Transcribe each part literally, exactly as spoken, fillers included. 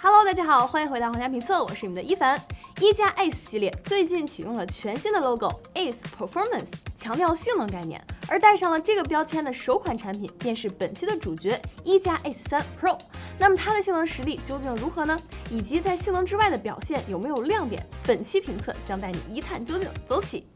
Hello， 大家好，欢迎回到皇家评测，我是你们的一凡。一加 Ace 系列最近启用了全新的 logo Ace Performance， 强调性能概念，而带上了这个标签的首款产品便是本期的主角一加 Ace 三 Pro。那么它的性能实力究竟如何呢？以及在性能之外的表现有没有亮点？本期评测将带你一探究竟，走起！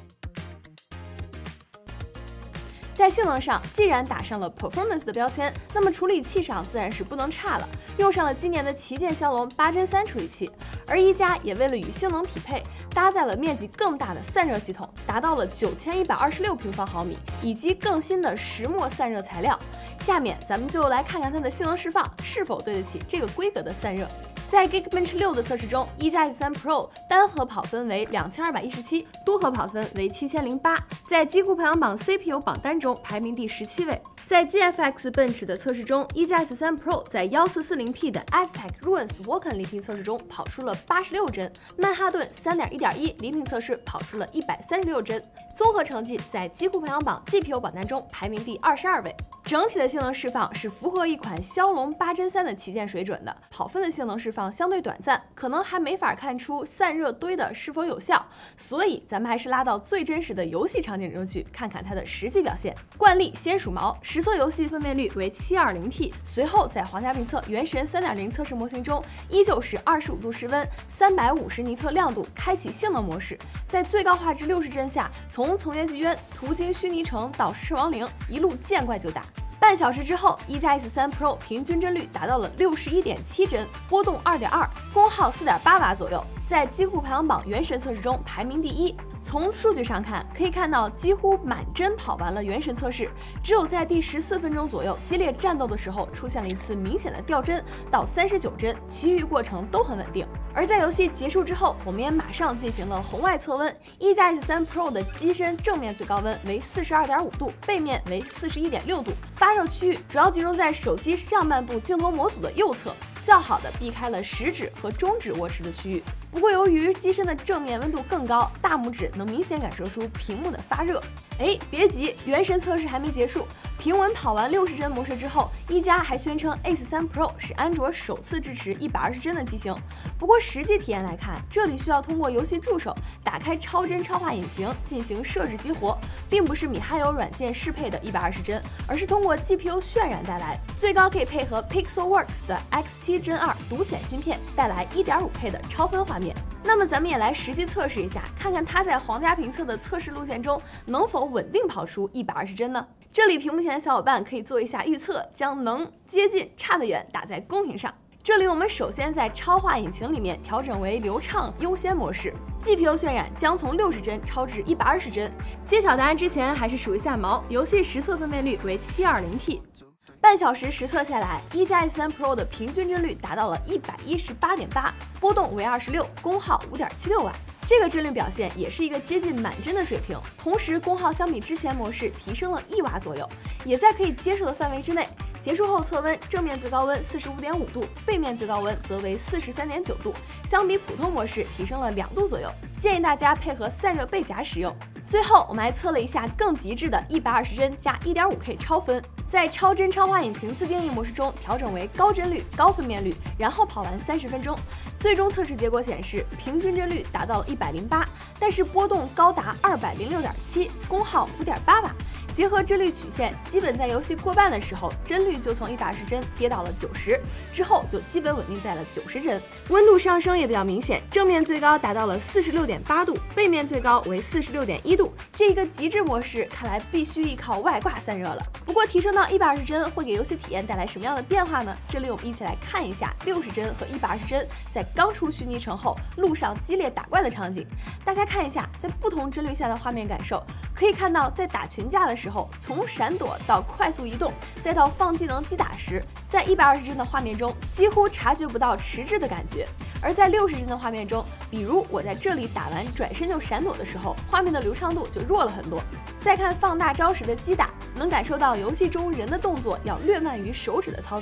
在性能上，既然打上了 performance 的标签，那么处理器上自然是不能差了。用上了今年的旗舰骁龙八 Gen 三处理器，而一加也为了与性能匹配，搭载了面积更大的散热系统，达到了九千一百二十六平方毫米，以及更新的石墨散热材料。下面咱们就来看看它的性能释放是否对得起这个规格的散热。 在 Geekbench 六的测试中，一加 Ace 三 Pro 单核跑分为两千二百一十七，多核跑分为七千零八，在机库排行榜 C P U 榜单中排名第十七位。在 G F X Bench 的测试中，一加 Ace 三 Pro 在 一四四零P 的 Aztec Ruins Vulkan 离屏测试中跑出了八十六帧，曼哈顿 三点一点一 离屏测试跑出了一百三十六帧，综合成绩在机库排行榜 G P U 榜单中排名第二十二位。 整体的性能释放是符合一款骁龙八 Gen 三的旗舰水准的，跑分的性能释放相对短暂，可能还没法看出散热堆的是否有效，所以咱们还是拉到最真实的游戏场景中去看看它的实际表现。惯例先数毛，实测游戏分辨率为 七二零P， 随后在皇家评测原神 三点零 测试模型中，依旧是二十五度室温， 三百五十尼特亮度，开启性能模式，在最高画质六十帧下，从从业剧院途经虚拟城到狮王陵，一路见怪就打。 半小时之后，一加 Ace 三 Pro 平均帧率达到了六十一点七帧，波动 二点二，功耗 四点八瓦左右，在机库排行榜原神测试中排名第一。 从数据上看，可以看到几乎满帧跑完了原神测试，只有在第十四分钟左右激烈战斗的时候出现了一次明显的掉帧，到三十九帧，其余过程都很稳定。而在游戏结束之后，我们也马上进行了红外测温，一加 Ace 三 Pro 的机身正面最高温为 四十二点五度，背面为 四十一点六度，发热区域主要集中在手机上半部镜头模组的右侧，较好的避开了食指和中指握持的区域。 不过，由于机身的正面温度更高，大拇指能明显感受出屏幕的发热。哎，别急，原神测试还没结束。平稳跑完六十帧模式之后，一加还宣称 Ace 三 Pro 是安卓首次支持一百二十帧的机型。不过实际体验来看，这里需要通过游戏助手打开超帧超话引擎进行设置激活，并不是米哈游软件适配的一百二十帧，而是通过 G P U 渲染带来，最高可以配合 Pixelworks 的 X 七 Gen 二独显芯片，带来 一点五K 的超分画面。 那么咱们也来实际测试一下，看看它在皇家评测的测试路线中能否稳定跑出一百二十帧呢？这里屏幕前的小伙伴可以做一下预测，将能接近差得远打在公屏上。这里我们首先在超话引擎里面调整为流畅优先模式 ，G P U 渲染将从六十帧超至一百二十帧。揭晓答案之前还是数一下毛，游戏实测分辨率为 七二零P。 半小时实测下来，一加 Ace 三 Pro 的平均帧率达到了 一百一十八点八，波动为二十六，功耗 五点七六瓦。这个帧率表现也是一个接近满帧的水平，同时功耗相比之前模式提升了一瓦左右，也在可以接受的范围之内。结束后测温，正面最高温 四十五点五度，背面最高温则为 四十三点九度，相比普通模式提升了两度左右。建议大家配合散热背夹使用。最后，我们还测了一下更极致的一百二十帧加 一点五K 超分。 在超帧超话引擎自定义模式中调整为高帧率、高分辨率，然后跑完三十分钟。最终测试结果显示，平均帧率达到了一百零八，但是波动高达二百零六点七，功耗 五点八瓦。结合帧率曲线，基本在游戏过半的时候，帧率就从一百二十帧跌到了九十，之后就基本稳定在了九十帧。温度上升也比较明显，正面最高达到了 四十六点八度，背面最高为 四十六点一度。这一个极致模式，看来必须依靠外挂散热了。不过提升到一百二十帧会给游戏体验带来什么样的变化呢？这里我们一起来看一下六十帧和一百二十帧在刚出虚拟城后路上激烈打怪的场景。大家看一下，在不同帧率下的画面感受，可以看到在打群架的时候，从闪躲到快速移动，再到放技能击打时，在一百二十帧的画面中几乎察觉不到迟滞的感觉。而在六十帧的画面中，比如我在这里打完转身就闪躲的时候，画面的流畅度就弱了很多。再看放大招时的击打，能感受到游戏中人的动作要略慢于手指的操作。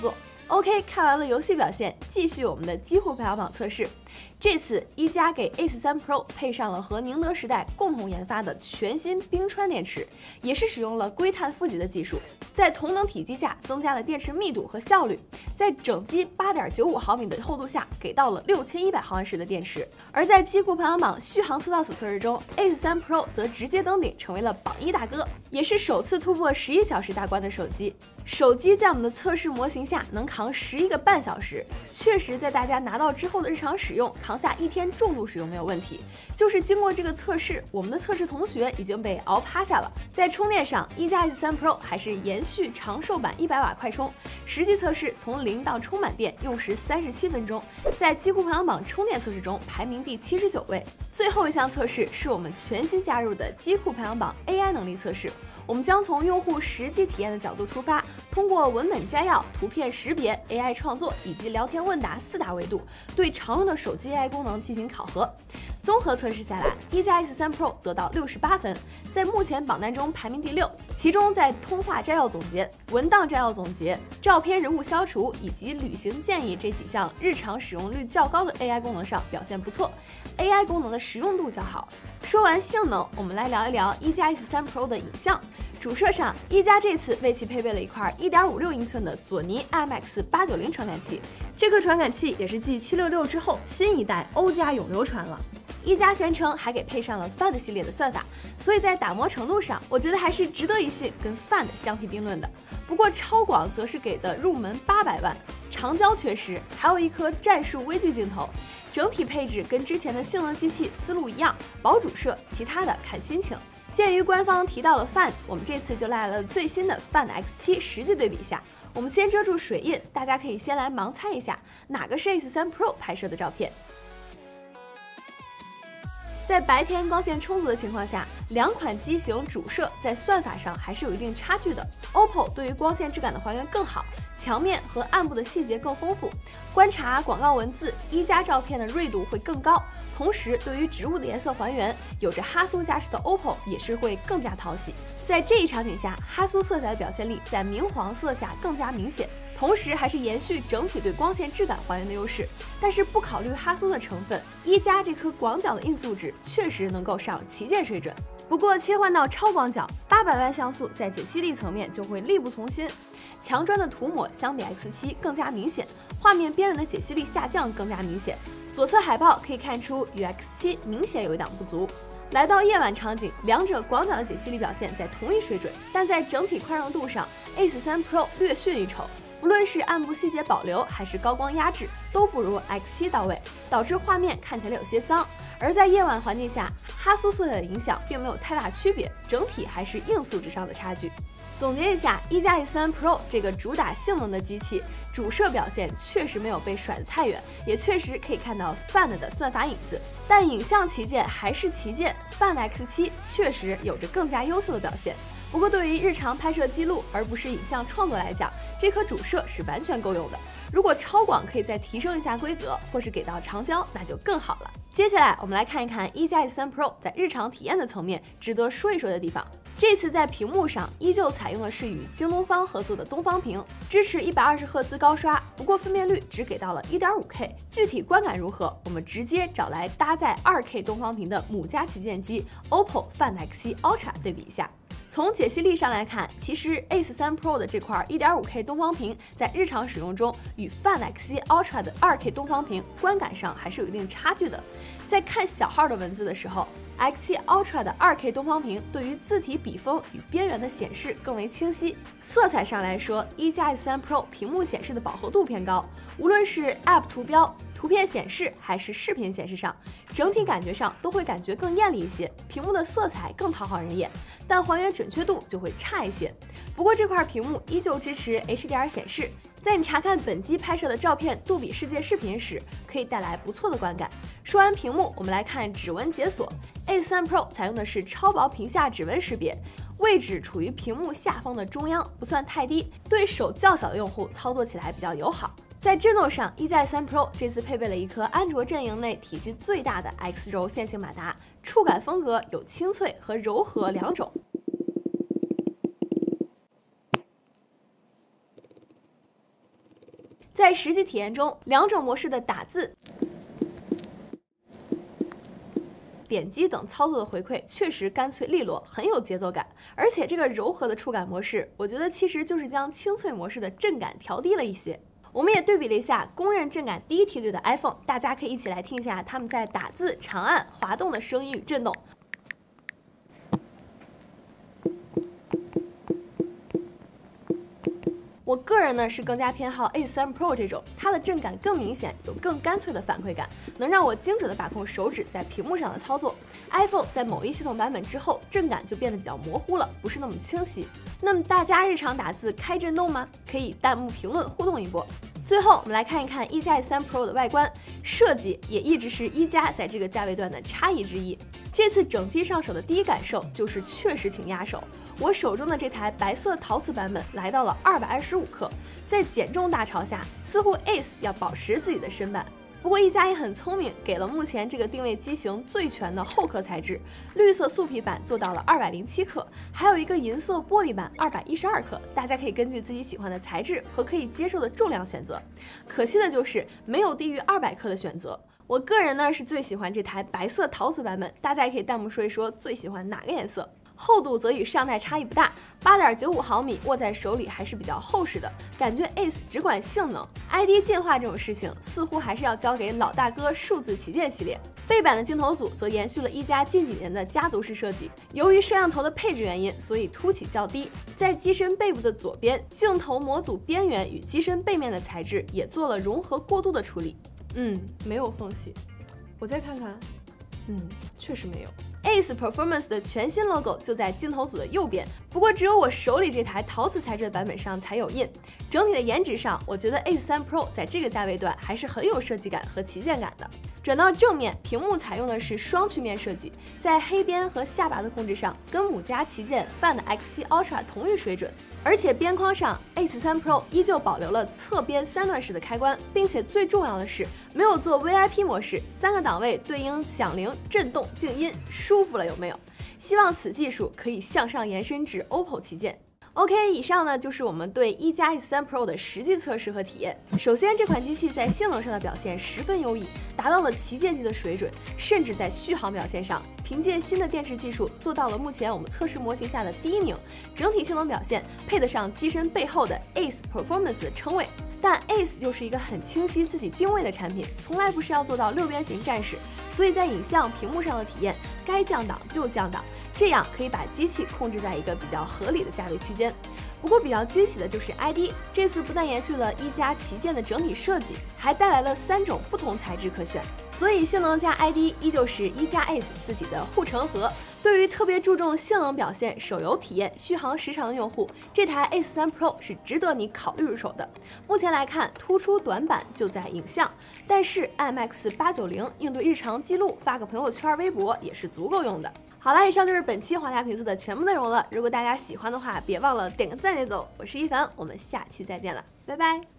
OK， 看完了游戏表现，继续我们的机户排行榜测试。这次一加给 A 十三 Pro 配上了和宁德时代共同研发的全新冰川电池，也是使用了硅碳负极的技术，在同等体积下增加了电池密度和效率，在整机 八点九五毫米的厚度下给到了六千一百毫安时的电池。而在机库排行榜续航测到死测试中 ，A 十三 Pro 则直接登顶，成为了榜一大哥，也是首次突破十一小时大关的手机。手机在我们的测试模型下能扛十一个半小时，确实在大家拿到之后的日常使用，扛下一天重度使用没有问题。就是经过这个测试，我们的测试同学已经被熬趴下了。在充电上，一加 A 十三 Pro 还是延续长寿版一百瓦快充，实际测试从零到充满电用时三十七分钟，在机库排行榜充电测试中排名第七十九位。最后一项测试是我们全新加入的机库排行榜 A I 能力测试。我们将从用户实际体验的角度出发，通过文本摘要、图片识别、A I 创作以及聊天问答四大维度，对常用的手机 A I 功能进行考核。综合测试下来，一加 A 十三 Pro 得到六十八分，在目前榜单中排名第六。其中在通话摘要总结、文档摘要总结、照片人物消除以及旅行建议这几项日常使用率较高的 A I 功能上表现不错 ，A I 功能的实用度较好。说完性能，我们来聊一聊一加 A 十三 Pro 的影像。主摄上，一加这次为其配备了一块 一点五六英寸的索尼 I M X 八九零传感器，这颗传感器也是继七六六之后新一代欧加永流传了。一加宣称还给配上了 Find 系列的算法，所以在打磨程度上，我觉得还是值得一信，跟 Find 相提并论的。不过超广则是给的入门八百万，长焦缺失，还有一颗战术微距镜头。整体配置跟之前的性能机器思路一样，保主摄，其他的看心情。鉴于官方提到了 Find， 我们这次就来了最新的 Find X 七实际对比一下。我们先遮住水印，大家可以先来盲猜一下哪个是 A 十三 Pro 拍摄的照片。在白天光线充足的情况下，两款机型主摄在算法上还是有一定差距的。O P P O 对于光线质感的还原更好，墙面和暗部的细节更丰富。观察广告文字，一加照片的锐度会更高，同时对于植物的颜色还原，有着哈苏加持的 O P P O 也是会更加讨喜。在这一场景下，哈苏色彩的表现力在明黄色下更加明显。同时还是延续整体对光线质感还原的优势，但是不考虑哈苏的成分，一加这颗广角的映素质确实能够上旗舰水准。不过切换到超广角，八百万像素在解析力层面就会力不从心，墙砖的涂抹相比 X 七更加明显，画面边缘的解析力下降更加明显。左侧海报可以看出与 X 七明显有一档不足。来到夜晚场景，两者广角的解析力表现在同一水准，但在整体宽容度上 ，A 十三 Pro 略逊一筹。不论是暗部细节保留还是高光压制，都不如 X 七到位，导致画面看起来有些脏。而在夜晚环境下，哈苏色彩的影响并没有太大区别，整体还是硬素质上的差距。总结一下，一加 A 十三 Pro 这个主打性能的机器，主摄表现确实没有被甩得太远，也确实可以看到 Find 的算法影子。但影像旗舰还是旗舰 ，Find X 七确实有着更加优秀的表现。不过对于日常拍摄记录而不是影像创作来讲，这颗主摄是完全够用的。如果超广可以再提升一下规格，或是给到长焦，那就更好了。接下来我们来看一看一加 A 十三 Pro 在日常体验的层面值得说一说的地方。这次在屏幕上依旧采用的是与京东方合作的东方屏，支持一百二十赫兹高刷，不过分辨率只给到了 一点五 K。具体观感如何，我们直接找来搭载 二 K 东方屏的母家旗舰机 O P P O Find X 七 Ultra 对比一下。从解析力上来看，其实 A 十三 Pro 的这块 一点五 K 东方屏在日常使用中与 Find X 七 Ultra 的 二 K 东方屏观感上还是有一定差距的。在看小号的文字的时候， X 七 Ultra 的 二 K 东方屏对于字体笔锋与边缘的显示更为清晰。色彩上来说，一加 A 十三 Pro 屏幕显示的饱和度偏高，无论是 App 图标、图片显示还是视频显示上，整体感觉上都会感觉更艳丽一些，屏幕的色彩更讨好人眼，但还原准确度就会差一些。不过这块屏幕依旧支持 H D R 显示，在你查看本机拍摄的照片杜比世界视频时，可以带来不错的观感。说完屏幕，我们来看指纹解锁。A 十三 Pro 采用的是超薄屏下指纹识别，位置处于屏幕下方的中央，不算太低，对手较小的用户操作起来比较友好。在震动上，一加 A 十三 Pro 这次配备了一颗安卓阵营内体积最大的 X 柔线性马达，触感风格有清脆和柔和两种。 在实际体验中，两种模式的打字、点击等操作的回馈确实干脆利落，很有节奏感。而且这个柔和的触感模式，我觉得其实就是将清脆模式的震感调低了一些。我们也对比了一下公认震感第一梯队的 iPhone， 大家可以一起来听一下他们在打字、长按、滑动的声音与震动。我个人呢是更加偏好 Ace 三 Pro 这种，它的震感更明显，有更干脆的反馈感，能让我精准的把控手指在屏幕上的操作。iPhone 在某一系统版本之后，震感就变得比较模糊了，不是那么清晰。那么大家日常打字开震动吗？可以弹幕评论互动一波。最后，我们来看一看一加 Ace 三 Pro 的外观设计，也一直是一加在这个价位段的差异之一。这次整机上手的第一感受就是确实挺压手。我手中的这台白色陶瓷版本来到了二百二十五克，在减重大潮下，似乎 Ace 要保持自己的身板。不过一加也很聪明，给了目前这个定位机型最全的后壳材质，绿色素皮版做到了二百零七克，还有一个银色玻璃版二百一十二克，大家可以根据自己喜欢的材质和可以接受的重量选择。可惜的就是没有低于二百克的选择。我个人呢是最喜欢这台白色陶瓷版本，大家也可以弹幕说一说最喜欢哪个颜色。厚度则与上代差异不大， 八点九五毫米，握在手里还是比较厚实的，感觉 Ace 只管性能 ，I D 进化这种事情似乎还是要交给老大哥数字旗舰系列。背板的镜头组则延续了一加近几年的家族式设计，由于摄像头的配置原因，所以凸起较低。在机身背部的左边，镜头模组边缘与机身背面的材质也做了融合过渡的处理。嗯，没有缝隙。我再看看，嗯，确实没有。Ace Performance 的全新 logo 就在镜头组的右边，不过只有我手里这台陶瓷材质的版本上才有印。整体的颜值上，我觉得 Ace 三 Pro 在这个价位段还是很有设计感和旗舰感的。转到正面，屏幕采用的是双曲面设计，在黑边和下巴的控制上，跟母家旗舰 Find X 七 Ultra 同一水准。而且边框上 ，Ace 三 Pro 依旧保留了侧边三段式的开关，并且最重要的是没有做 V I P 模式，三个档位对应响铃、震动、静音，舒服了有没有？希望此技术可以向上延伸至 O P P O 旗舰。OK， 以上呢就是我们对一加 Ace 三 Pro 的实际测试和体验。首先，这款机器在性能上的表现十分优异，达到了旗舰级的水准，甚至在续航表现上，凭借新的电池技术做到了目前我们测试模型下的第一名。整体性能表现配得上机身背后的 Ace Performance 的称谓。但 Ace 就是一个很清晰自己定位的产品，从来不是要做到六边形战士，所以在影像屏幕上的体验，该降档就降档。这样可以把机器控制在一个比较合理的价位区间。不过比较惊喜的就是 I D， 这次不但延续了一加旗舰的整体设计，还带来了三种不同材质可选，所以性能加 I D 依旧是一加 Ace 自己的护城河。对于特别注重性能表现、手游体验、续航时长的用户，这台 Ace 三 Pro 是值得你考虑入手的。目前来看，突出短板就在影像，但是 I M X 八九零应对日常记录，发个朋友圈、微博也是足够用的。好了，以上就是本期华夏评测的全部内容了。如果大家喜欢的话，别忘了点个赞就走。我是一凡，我们下期再见了，拜拜。